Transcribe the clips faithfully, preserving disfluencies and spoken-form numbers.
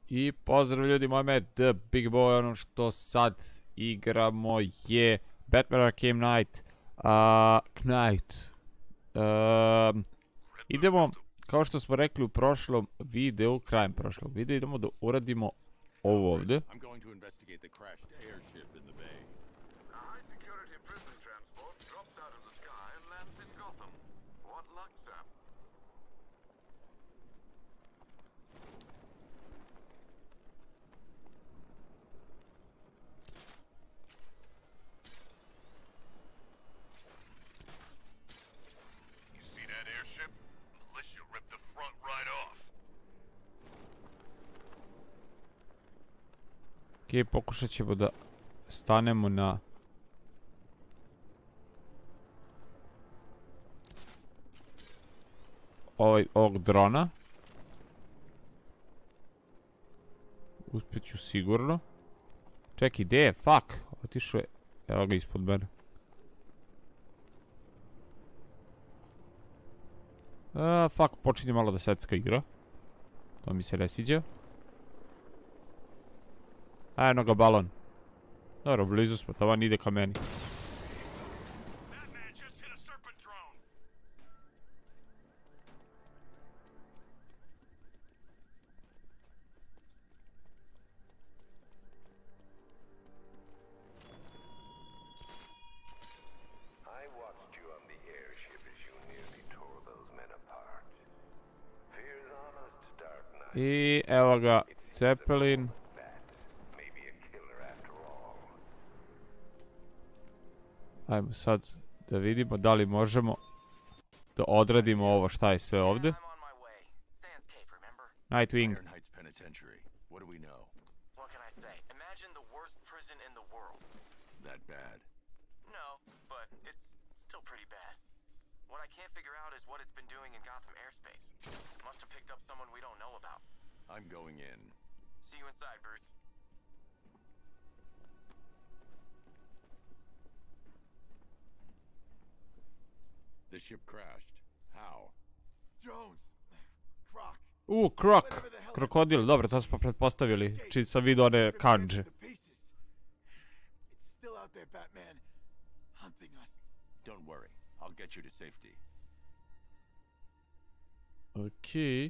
I pozdrav ljudi, moje ime The Big Boy, ono što sad igramo je Batman Arkham Knight. Uh, Knight. Uh, idemo, kao što smo rekli u prošlom videu, krajem prošlog videa, idemo da uradimo ovo ovdje. Ok, pokušat ćemo da stanemo na ovaj, ovog drona. Uspjet ću sigurno. Čekaj, gdje je? Fuck! Otišao je. Evo ga ispod mene. A, fuck, počinje malo da secka igra. To mi se ne sviđa. A, eno ga balon. Dobro, blizu smo, tavan ide ka meni. I evo ga, Zeppelin. Ajmo sad da vidimo da li možemo da odradimo ovo šta je sve ovdje. Nightwing. I'm going in. See you inside, Bruce. The ship crashed. How? Jones. Croc. U, Croc. Krokodil, dobro, to smo pretpostavili. Čiji sam vidio one kanđe. It's still out there, Batman. Hunting us. Don't worry. I'll get you to safety. Okay.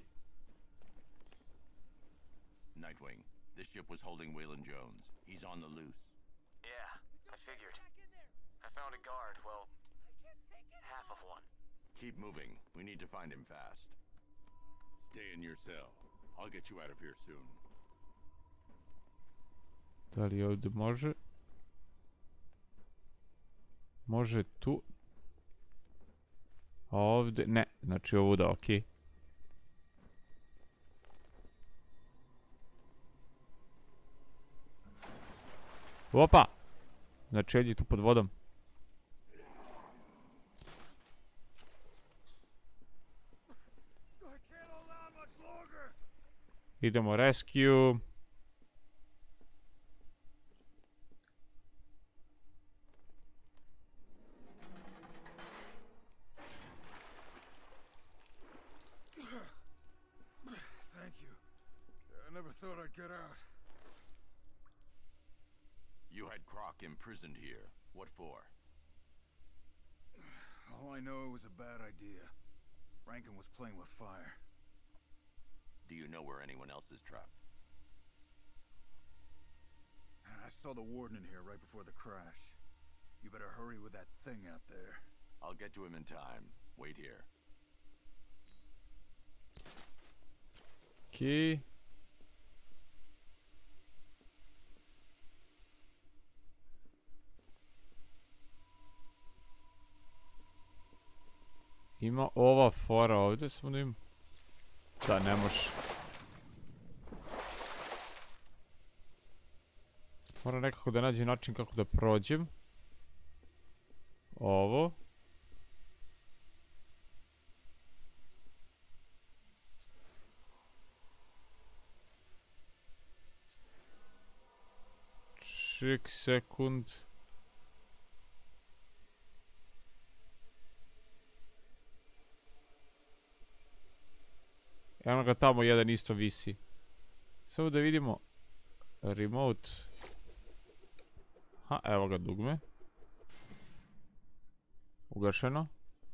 Nightwing, this ship was holding Waylon Jones. He's on the loose. Yeah, I figured. I found a guard, well, half of one. Keep moving. We need to find him fast. Stay in your cell. I'll get you out of here soon. Da li ovdje može? Može tu. A ovdje, ne, znači ovuda, okej. Opa! Znači, jedji tu pod vodom. Idemo rescue. Thank you. I never thought I'd get out. You had Croc imprisoned here. What for? All I know, it was a bad idea. Rankin was playing with fire. Do you know where anyone else is trapped? I saw the warden in here right before the crash. You better hurry with that thing out there. I'll get to him in time. Wait here. Okay. Ima ova fora ovdje, samo da im... Da, ne može. Moram nekako da nađem način kako da prođem. Ovo. Ček sekund. Eno ga tamo jedan isto visi. Samo da vidimo. Remote. Ha, evo ga dugme. Ugašeno.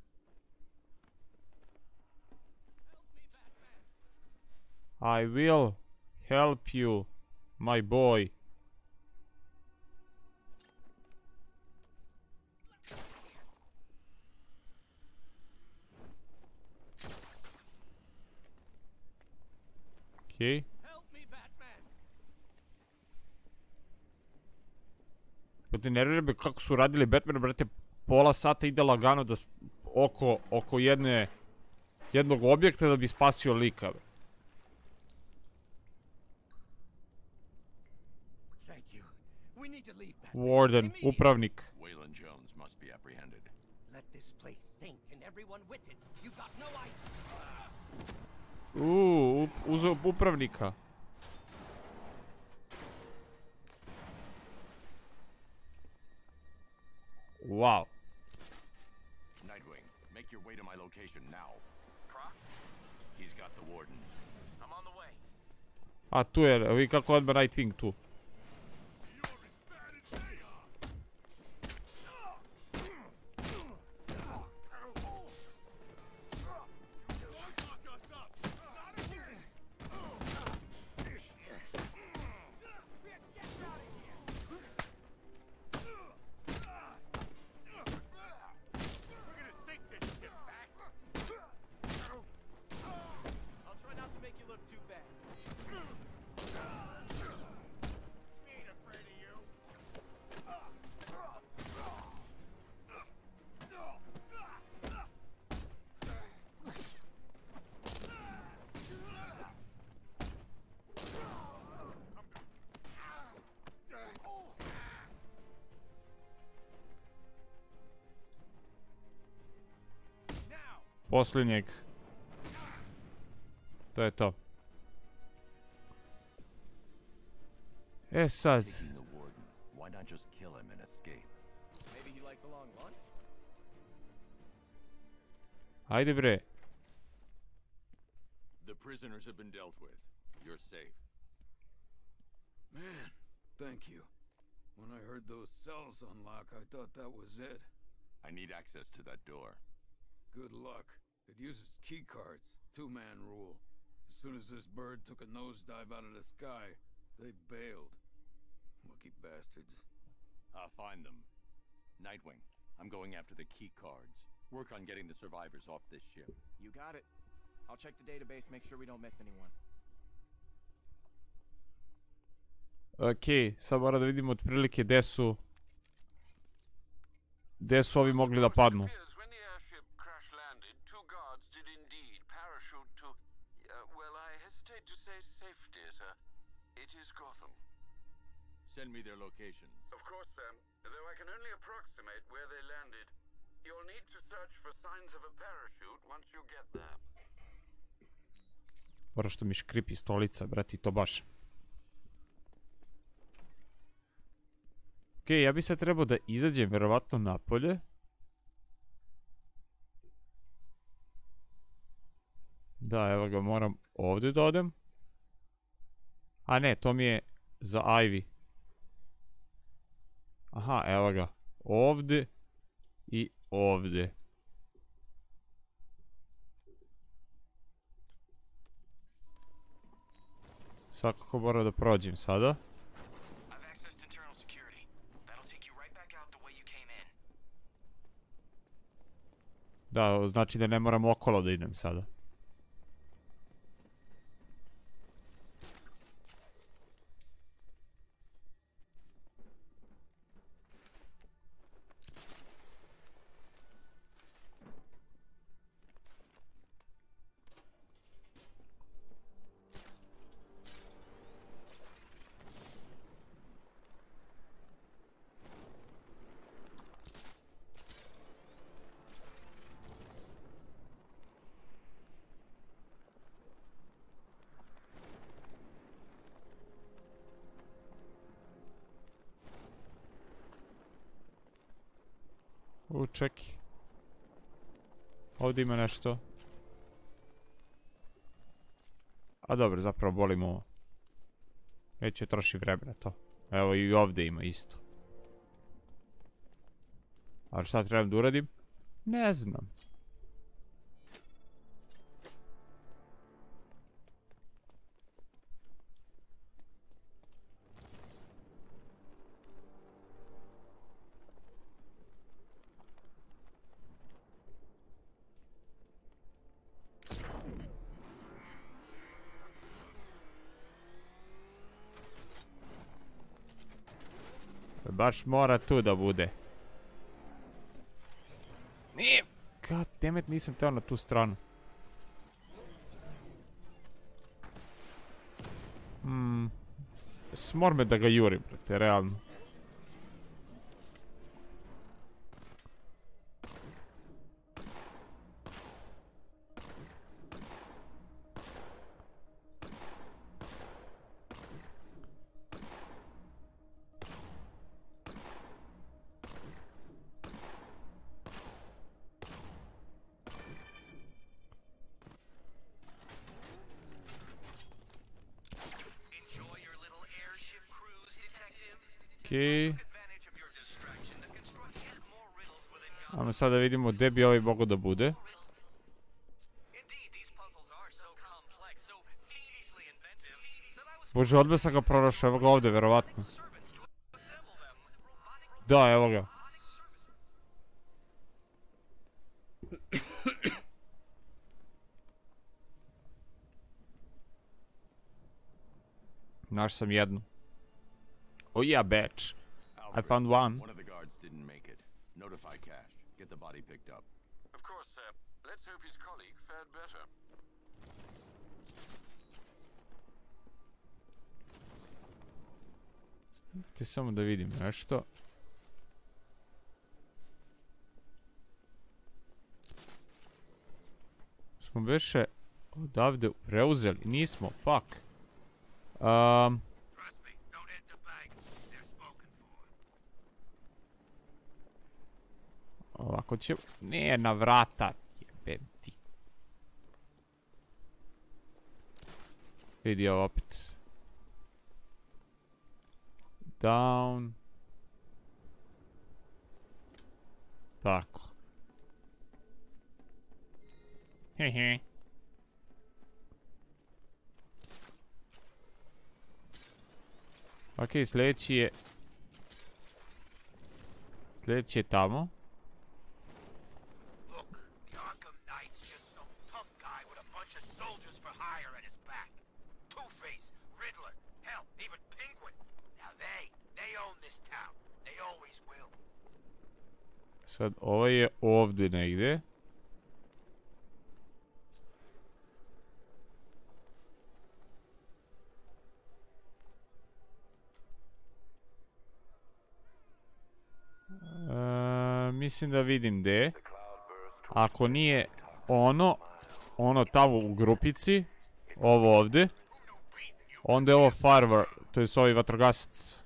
I will help you, my boy. Okej. Brate, nervira me kako su radili Batman, brate, pola sata ide lagano da oko, oko jedne, jednog objekta da bi spasio lika. Warden, upravnik. Waylon Jones must be apprehended. Let this place sink and everyone with it. You got no idea. Uuu, uzeo upravnika. Wow. Nightwing, make your way to my location now. Croc? He's got the warden. I'm on the way. A tu je, vi kako odmah Nightwing tu. I'll try not to make you look too bad. Ain't afraid of you. Posljednjeg. To je to. E sad. Taking the warden. Why not just kill him and escape? Maybe he likes a long lunch? Ajde bre. The prisoners have been dealt with. You're safe. Man, thank you. When I heard those cells unlock, I thought that was it. I need access to that door. Good luck. It uses key cards. Two-man rule. As soon as this bird took a nosedive out of the sky, they bailed. Lucky bastards. I'll find them. Nightwing, I'm going after the key cards. Work on getting the survivors off this ship. You got it. I'll check the database, make sure we don't miss anyone. Okej, sad mora da vidimo otprilike gde su... Gde su ovi mogli da padnu. When the airship crash landed, two guards did indeed parachute to, uh, well, I hesitate to say safety, sir. It is Gotham. Send me their locations. Of course, sir. Though I can only approximate where they landed. You'll need to search for signs of a parachute once you get there. Mora što mi škripi stolica, brati, to baš. Okej, ja bi sad trebao da izađem verovatno napolje. Da, evo ga, moram ovdje da odem. A ne, to mi je za Ivy. Aha, evo ga. Ovdje i ovdje. Svakako moram da prođem sada. I've accessed internal security. That'll take you right back out the way you came in. Da, znači da ne moram okolo da idem sada. U, čeki. Ovdje ima nešto. A dobro, zapravo bolim ovo. Neće troši vremena to. Evo i ovdje ima isto. Ali šta trebam da uradim? Ne znam. Baš mora tu da bude. Nije. God damn it, nisam teo na tu stranu. Hmm. Smor me da ga jurim, brate, realno. Okej. Ajmo sad da vidimo gdje bi ovaj mogao da bude. Bože, odmah sam ga pronašao, evo ga ovdje, verovatno. Da, evo ga. Naš sam jednu. Oh yeah, bitch. I found one. One of the guards didn't make it. Notify Cash. Get the body picked up. Of course, sir. Let's hope his colleague fared better. Ti samo da vidim nešto. Smo beše odavde preuzeli. Nismo, fuck. Um, ovako će... Ne, na vrata. Jebem ti. Vidi ovo opet. Down. Tako. Hehe. Ok, sljedeći je... Sljedeći je tamo. Sad, ovo je ovdje negdje. E, mislim da vidim gdje. Ako nije ono, ono tamo u grupici, ovo ovdje, onda je ovo firework, to je ovi vatrogasac.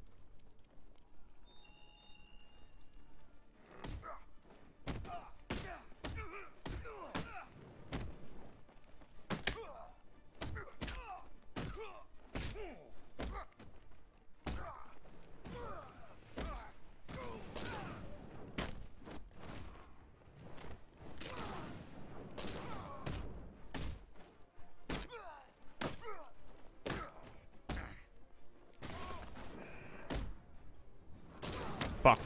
Fuck.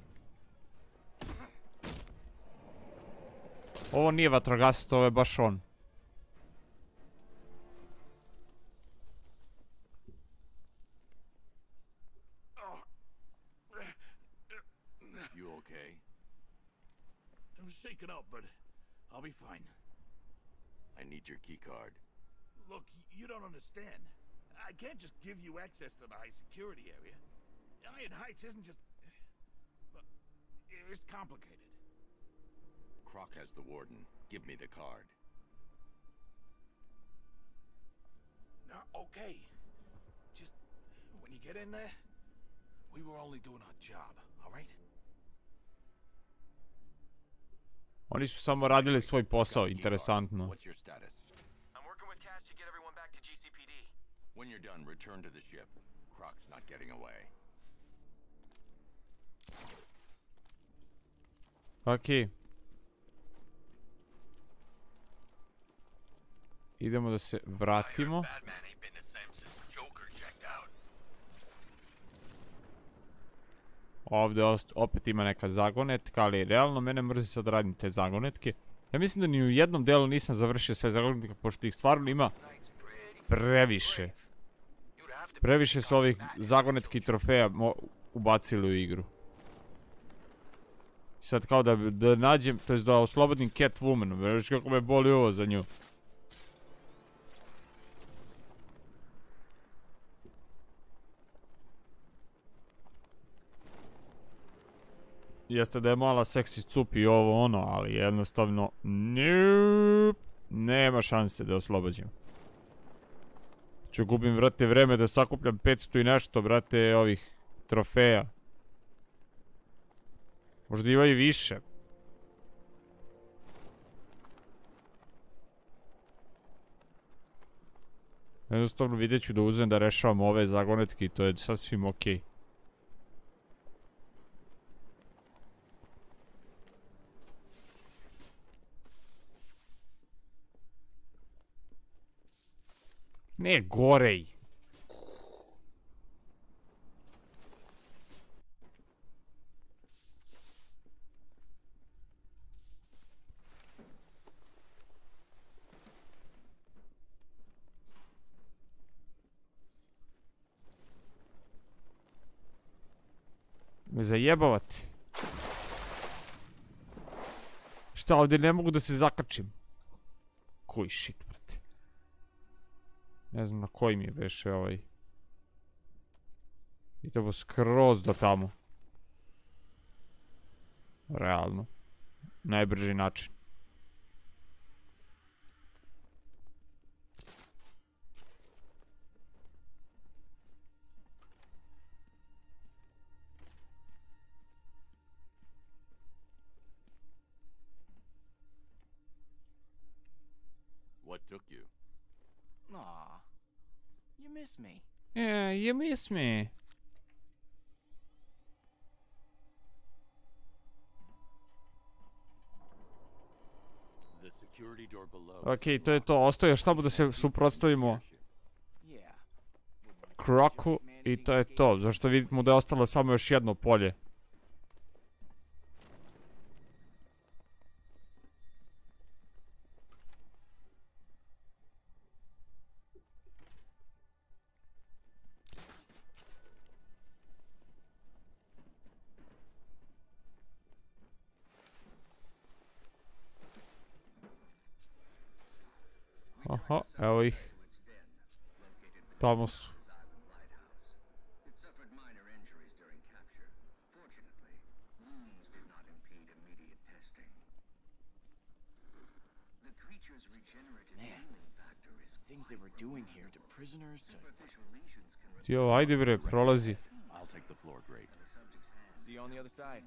Ovo nije vatrogasac, ovo je baš on. You okay? I'm shaken up, but I'll be fine. I need your key card. Look, you don't understand. I can't just give you access to the high security area. Iron Heights isn't just... It's complicated. Croc has the warden. Give me the card. Now, okay. Just, when you get in there, we were only doing our job, all right? Oni su samo radili svoj posao, interesantno. What's your status? I'm working with Cash to get everyone back to G C P D. When you're done, return to the ship. Croc's not getting away. Ok. Idemo da se vratimo. Ovdje opet ima neka zagonetka, ali realno mene mrzi sad radim te zagonetke. Ja mislim da ni u jednom delu nisam završio sve zagonetke, pošto ih stvarno ima previše. Previše su ovih zagonetki i trofeja ubacili u igru. Sad kao da, da nađem, to je da oslobodim Catwoman, već kako me boli ovo za nju. Jeste da je mala seksi cupi i ovo ono, ali jednostavno nope, nema šanse da je oslobođim. Ću gubim, brate, vreme da sakupljam petsto i nešto, brate, ovih trofeja. Možda ima i više. Jednostavno vidjet ću da uzem da rešavam ove zagonetke i to je sasvim okej. Ne, gorej. Me zajebavati. Šta, ovdje ne mogu da se zakačim? Koji shit, brate. Ne znam na koji mi je beše ovaj. Idemo skroz do tamo. Realno. Najbrži način. What took you? Aw, you miss me. Yeah, you miss me. The security door below. Okej, to je to. Ostaje još samo da se suprotstavimo Yeah. Crocu i to je to. Zašto vidimo da je ostalo samo još jedno polje. Aha, evo ih. Tamo su. Things they were doing here to prisoners to... Ti ovo, ajde bre, prolazi. I'll take the floor, great. See you on the other side.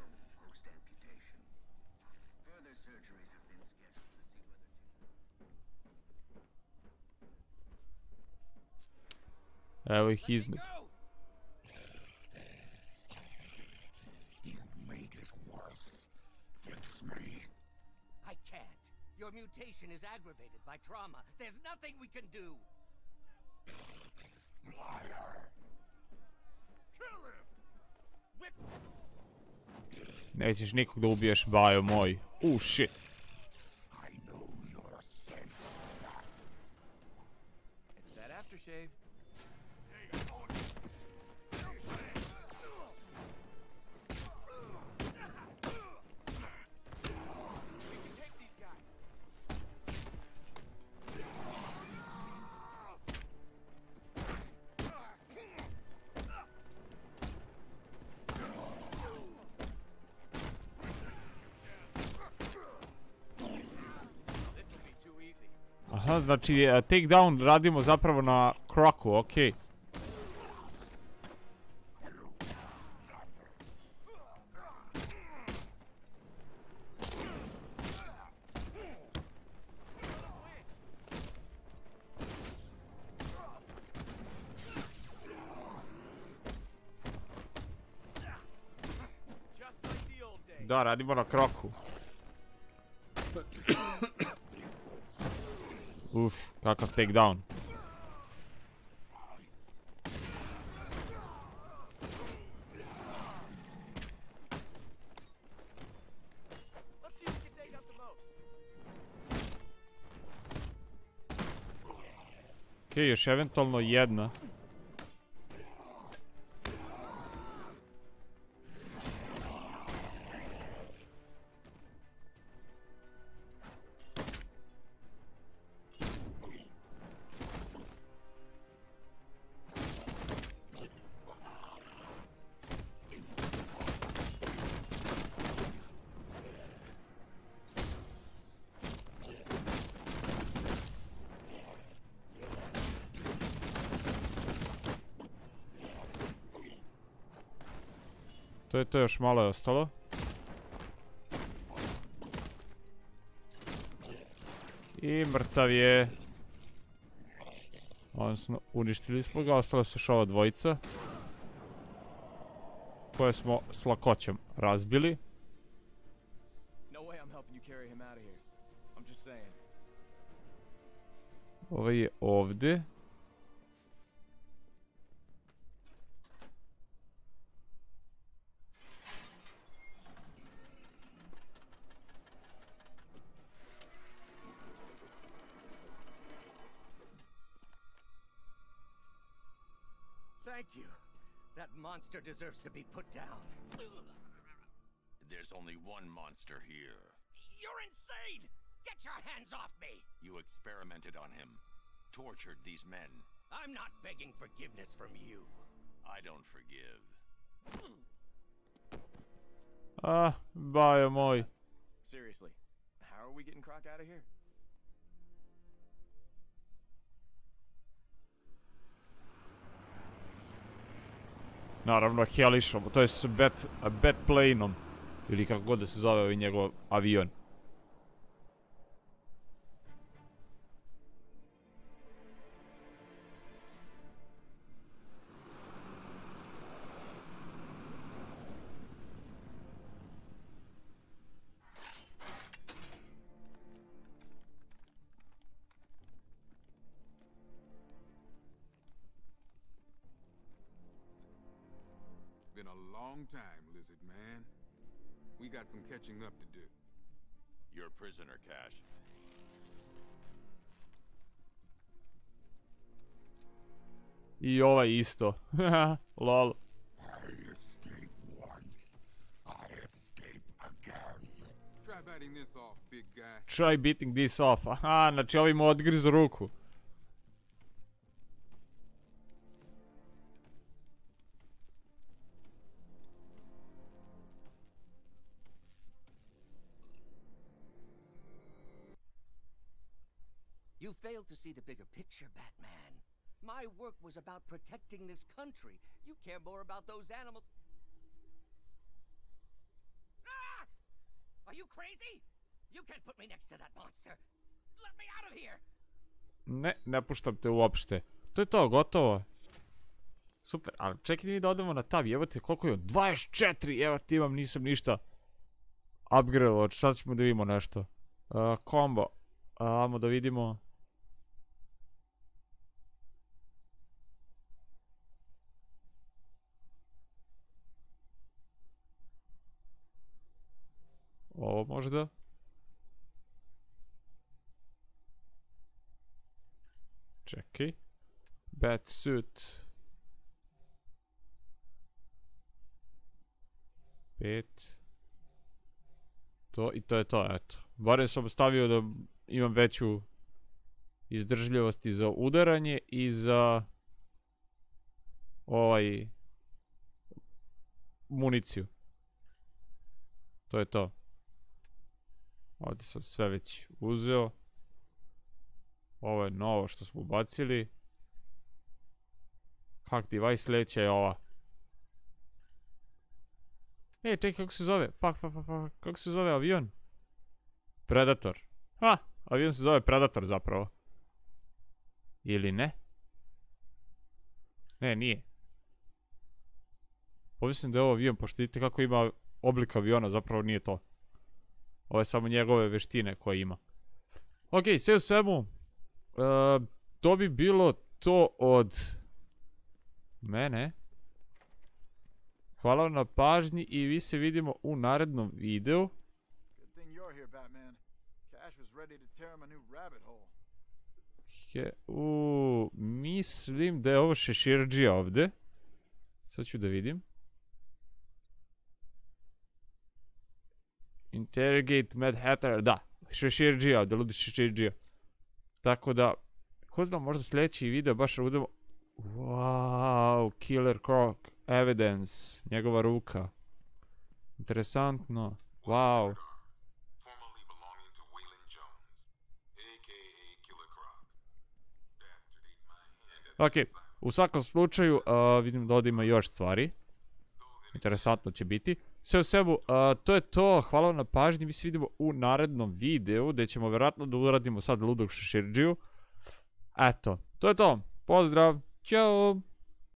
Evo ih izmed. I can't. Your mutation is aggravated by trauma. There's nothing we can do. Nećeš nikog da ubiješ, bajo moj. Uh, shit. It's that aftershave. Aha, znači takedown radimo zapravo na Crocu, okej. Da, radimo na kroku. Uf, kakav takedown. Okej, još eventualno jedna. To je to, još malo je ostalo. I mrtav je. Odnosno, uništili smo ga, ostala su još ova dvojica. Koje smo s lakoćom razbili. Ovaj je ovdje. Thank you. That monster deserves to be put down. There's only one monster here. You're insane! Get your hands off me! You experimented on him, tortured these men. I'm not begging forgiveness from you. I don't forgive. Ah, bajo moj. Seriously, how are we getting Croc out of here? Naravno, helišom, to je s bat, bat plane-om. Ili kako god da se zove ovaj njegov avion. Been a long time, Lizard Man. We got some catching up to do. You're a prisoner, Cash. I ovaj isto. Lol. I escape once. I escape again. Try biting this off, big guy. Try beating this off. Aha, znači ovaj mu odgrizu ruku. You failed to see the bigger picture, Batman. My work was about protecting this country. You care more about those animals. Ah! Are you crazy? You can't put me next to that monster. Let me out of here. Ne, ne puštam te uopšte. To je to, gotovo. Super, ali čekajte mi da odemo na tab. Evo te, koliko je on? dvadeset četiri, evo ti imam, nisam ništa upgrade, sad ćemo da vidimo nešto. Uh, combo. Ajmo da vidimo. Ovo možda. Čekaj. Batsuit. Pet. To i to je to, eto. Barem sam stavio da imam veću izdržljivost i za udaranje i za ovaj municiju. To je to. Ovdje sam sve već uzeo. Ovo je novo što smo ubacili. Hack device, sljedeća je ova. Ej, čekaj, kako se zove? Fuck, fuck, fuck, fuck. Kako se zove avion? Predator. Ha, avion se zove Predator zapravo. Ili ne? Ne, nije. Pomislim da je ovo avion, pošto vidite kako ima oblik aviona, zapravo nije to. Ovo je samo njegove veštine koje ima. Ok, sve u svemu, uh, to bi bilo to od mene. Hvala vam na pažnji i vi se vidimo u narednom videu. He, u, mislim da je ovo šeširđija ovde. Sad ću da vidim. Interrogate Mad Hatter, da. Šeširđija ovde, ludi šeširđija. Tako da, ko zna, možda sljedeći video baš budemo... Wow, Killer Croc, Evidence, njegova ruka. Interesantno, wow. Ok, u svakom slučaju, uh, vidim da ovdje ima još stvari. Interesantno će biti. Sve u svemu, uh, to je to. Hvala vam na pažnji. Mi se vidimo u narednom videu, gdje ćemo vjerojatno da uradimo sad ludog šeširđiju. Eto, to je to. Pozdrav. Ćao.